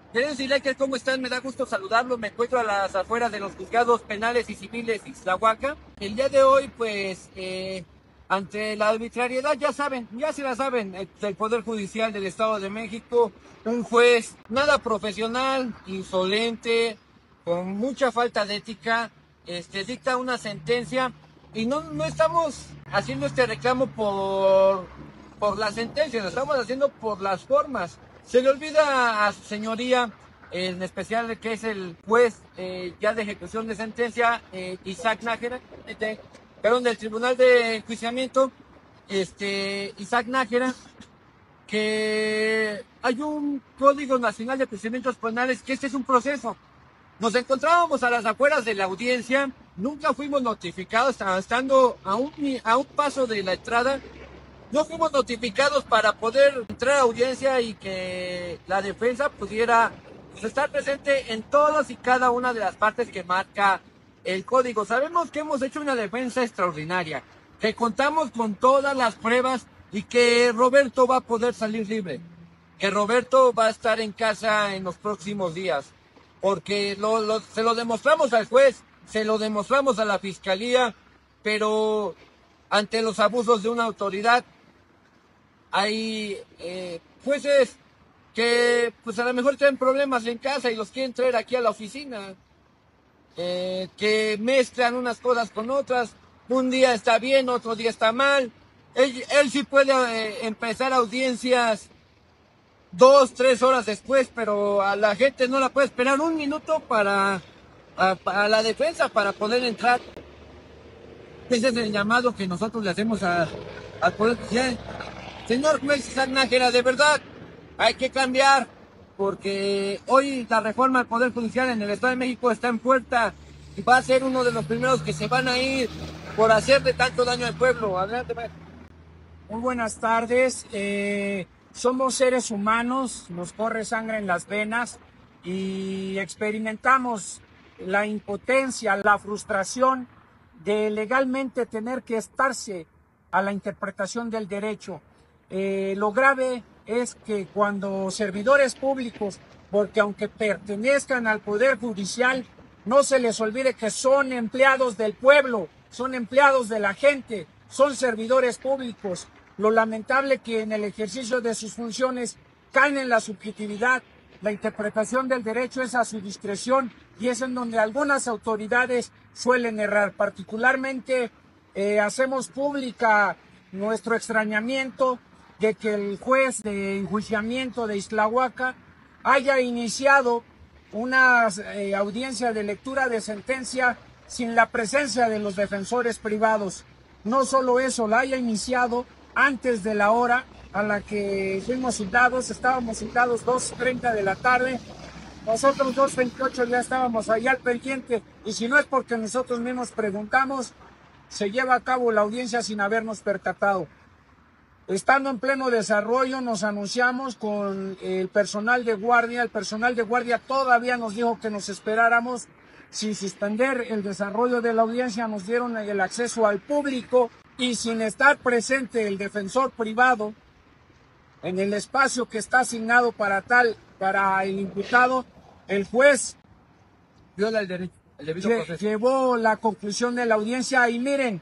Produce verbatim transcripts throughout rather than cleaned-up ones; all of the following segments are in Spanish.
Queridos Iláquez, ¿cómo están? Me da gusto saludarlos. Me encuentro a las afueras de los juzgados penales y civiles Ixtlahuaca. El día de hoy, pues, eh, ante la arbitrariedad, ya saben, ya se la saben, eh, del Poder Judicial del Estado de México, un juez nada profesional, insolente, con mucha falta de ética, este, dicta una sentencia y no, no estamos haciendo este reclamo por, por la sentencia, lo estamos haciendo por las formas. Se le olvida a su señoría, en especial que es el juez eh, ya de ejecución de sentencia, eh, Isaac Nájera, este, perdón, del Tribunal de Enjuiciamiento, este, Isaac Nájera, que hay un Código Nacional de Procedimientos Penales, que este es un proceso. Nos encontrábamos a las afueras de la audiencia, nunca fuimos notificados, estando a un, a un paso de la entrada, no fuimos notificados para poder entrar a audiencia y que la defensa pudiera pues, estar presente en todas y cada una de las partes que marca el código. Sabemos que hemos hecho una defensa extraordinaria, que contamos con todas las pruebas y que Roberto va a poder salir libre, que Roberto va a estar en casa en los próximos días, porque lo, lo, se lo demostramos al juez, se lo demostramos a la fiscalía, pero ante los abusos de una autoridad hay eh, jueces que pues a lo mejor tienen problemas en casa y los quieren traer aquí a la oficina, eh, que mezclan unas cosas con otras, un día está bien, otro día está mal. Él, él sí puede eh, empezar audiencias dos, tres horas después, pero a la gente no la puede esperar un minuto para a, a la defensa para poder entrar. Ese es el llamado que nosotros le hacemos a, al Poder Judicial. Señor juez Isaac Nájera, de verdad hay que cambiar, porque hoy la reforma al Poder Judicial en el Estado de México está en puerta y va a ser uno de los primeros que se van a ir por hacerle tanto daño al pueblo. Adelante, maestro. Muy buenas tardes. Eh, somos seres humanos, nos corre sangre en las venas y experimentamos la impotencia, la frustración de legalmente tener que estarse a la interpretación del derecho. Eh, lo grave es que cuando servidores públicos, porque aunque pertenezcan al Poder Judicial, no se les olvide que son empleados del pueblo, son empleados de la gente, son servidores públicos. Lo lamentable que en el ejercicio de sus funciones caen en la subjetividad. La interpretación del derecho es a su discreción y es en donde algunas autoridades suelen errar. Particularmente eh, hacemos pública nuestro extrañamiento de que el juez de enjuiciamiento de Ixtlahuaca haya iniciado una eh, audiencia de lectura de sentencia sin la presencia de los defensores privados. No solo eso, la haya iniciado antes de la hora a la que fuimos citados. Estábamos citados dos treinta de la tarde, nosotros dos veintiocho ya estábamos allá al pendiente, y si no es porque nosotros mismos preguntamos, se lleva a cabo la audiencia sin habernos percatado. Estando en pleno desarrollo, nos anunciamos con el personal de guardia. El personal de guardia todavía nos dijo que nos esperáramos. Sin suspender el desarrollo de la audiencia, nos dieron el acceso al público y sin estar presente el defensor privado en el espacio que está asignado para tal, para el imputado, el juez Viola el derecho, el debido proceso. Llevó la conclusión de la audiencia. Y miren,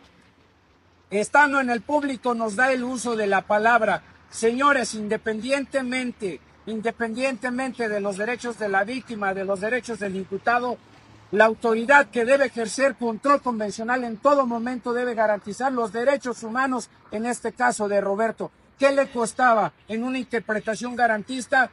estando en el público nos da el uso de la palabra. Señores, independientemente, independientemente de los derechos de la víctima, de los derechos del imputado, la autoridad que debe ejercer control convencional en todo momento debe garantizar los derechos humanos, en este caso de Roberto. ¿Qué le costaba en una interpretación garantista?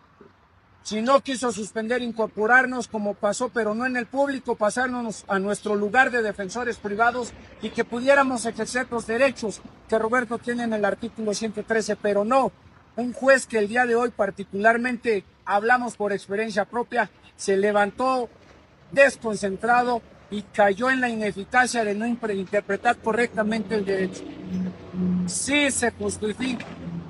Si no quiso suspender, incorporarnos como pasó, pero no en el público, pasarnos a nuestro lugar de defensores privados y que pudiéramos ejercer los derechos que Roberto tiene en el artículo ciento trece, pero no. Un juez que el día de hoy particularmente, hablamos por experiencia propia, se levantó desconcentrado y cayó en la ineficacia de no interpretar correctamente el derecho. Sí se justifica,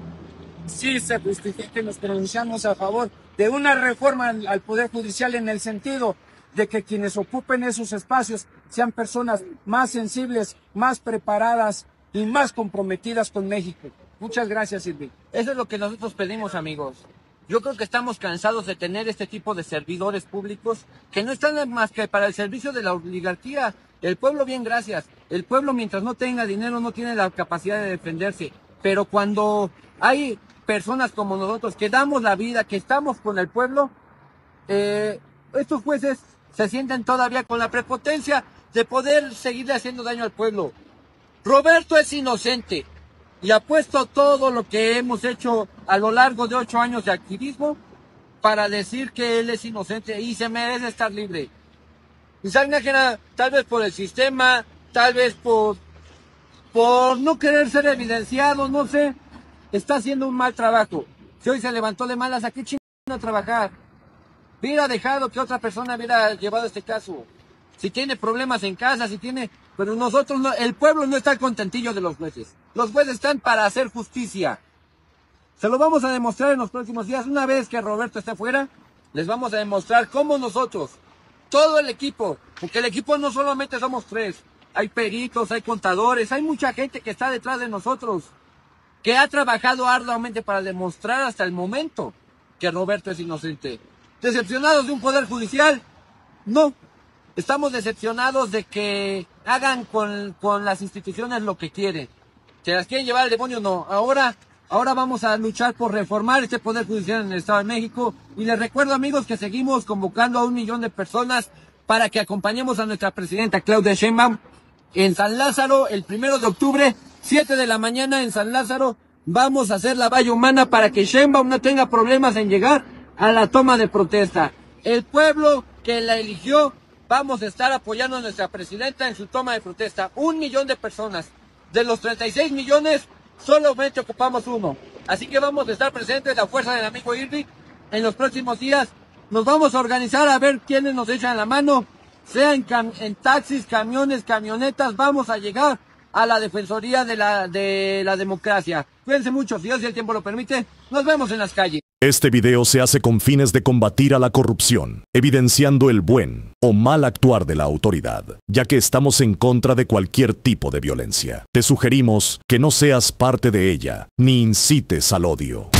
sí se justifica y nos pronunciamos a favor de una reforma al, al Poder Judicial en el sentido de que quienes ocupen esos espacios sean personas más sensibles, más preparadas y más comprometidas con México. Muchas gracias, Silvia. Eso es lo que nosotros pedimos, amigos. Yo creo que estamos cansados de tener este tipo de servidores públicos que no están más que para el servicio de la oligarquía. El pueblo, bien, gracias. El pueblo, mientras no tenga dinero, no tiene la capacidad de defenderse. Pero cuando hay personas como nosotros que damos la vida, que estamos con el pueblo, eh, estos jueces se sienten todavía con la prepotencia de poder seguirle haciendo daño al pueblo. Roberto es inocente y ha puesto todo lo que hemos hecho a lo largo de ocho años de activismo para decir que él es inocente y se merece estar libre. Y Sangre Ajena, tal vez por el sistema, tal vez por, por no querer ser evidenciado, no sé, está haciendo un mal trabajo. Si hoy se levantó de malas, ¿a qué chingón a trabajar? Hubiera dejado que otra persona hubiera llevado este caso. Si tiene problemas en casa, si tiene... Pero nosotros, no, el pueblo no está contentillo de los jueces. Los jueces están para hacer justicia. Se lo vamos a demostrar en los próximos días. Una vez que Roberto esté fuera, les vamos a demostrar cómo nosotros, todo el equipo, porque el equipo no solamente somos tres. Hay peritos, hay contadores, hay mucha gente que está detrás de nosotros, que ha trabajado arduamente para demostrar hasta el momento que Roberto es inocente. ¿Decepcionados de un poder judicial? No. Estamos decepcionados de que hagan con, con las instituciones lo que quieren. ¿Se las quieren llevar al demonio? No. Ahora, ahora vamos a luchar por reformar este poder judicial en el Estado de México. Y les recuerdo, amigos, que seguimos convocando a un millón de personas para que acompañemos a nuestra presidenta Claudia Sheinbaum en San Lázaro el primero de octubre, siete de la mañana en San Lázaro. Vamos a hacer la valla humana para que Sheinbaum no tenga problemas en llegar a la toma de protesta. El pueblo que la eligió, vamos a estar apoyando a nuestra presidenta en su toma de protesta. Un millón de personas. De los treinta y seis millones, solamente ocupamos uno. Así que vamos a estar presentes, la fuerza del amigo Irving, en los próximos días. Nos vamos a organizar a ver quiénes nos echan la mano, sea en, en taxis, camiones, camionetas. Vamos a llegar a la defensoría de la, de la democracia. Cuídense mucho, si Dios y el tiempo lo permite. Nos vemos en las calles. Este video se hace con fines de combatir a la corrupción, evidenciando el buen o mal actuar de la autoridad, ya que estamos en contra de cualquier tipo de violencia. Te sugerimos que no seas parte de ella, ni incites al odio.